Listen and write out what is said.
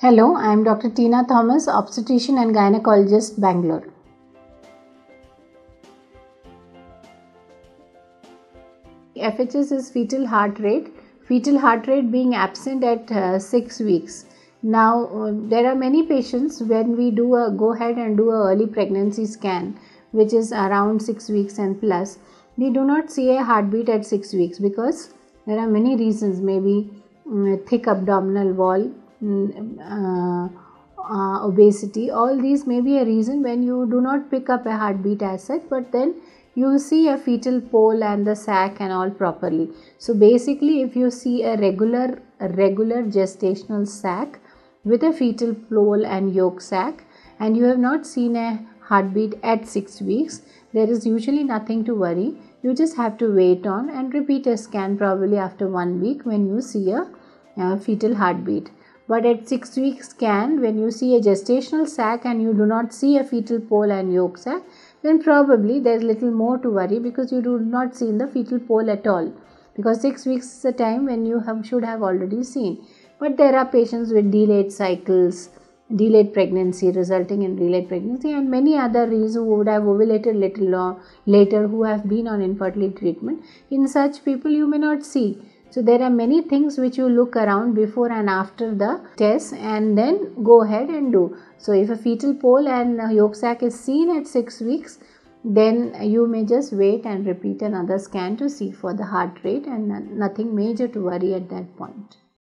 Hello, I am Dr. Tina Thomas, obstetrician and gynecologist, Bangalore. FHS is fetal heart rate being absent at 6 weeks. Now, there are many patients when we go ahead and do a early pregnancy scan, which is around 6 weeks and plus, we do not see a heartbeat at 6 weeks because there are many reasons, maybe thick abdominal wall, obesity. All these may be a reason when you do not pick up a heartbeat as such, but then you see a fetal pole and the sac and all properly. So basically, if you see a regular gestational sac with a fetal pole and yolk sac and you have not seen a heartbeat at 6 weeks, there is usually nothing to worry. You just have to wait on and repeat a scan probably after 1 week when you see a fetal heartbeat. But at 6 week scan, when you see a gestational sac and you do not see a fetal pole and yolk sac, then probably there is little more to worry because you do not see the fetal pole at all. Because 6 weeks is the time when you should have already seen. But there are patients with delayed cycles, delayed pregnancy resulting in delayed pregnancy, and many other reasons who would have ovulated little later, who have been on infertility treatment. In such people, you may not see. So there are many things which you look around before and after the test and then go ahead and do. So if a fetal pole and yolk sac is seen at 6 weeks, then you may just wait and repeat another scan to see for the heart rate, and nothing major to worry at that point.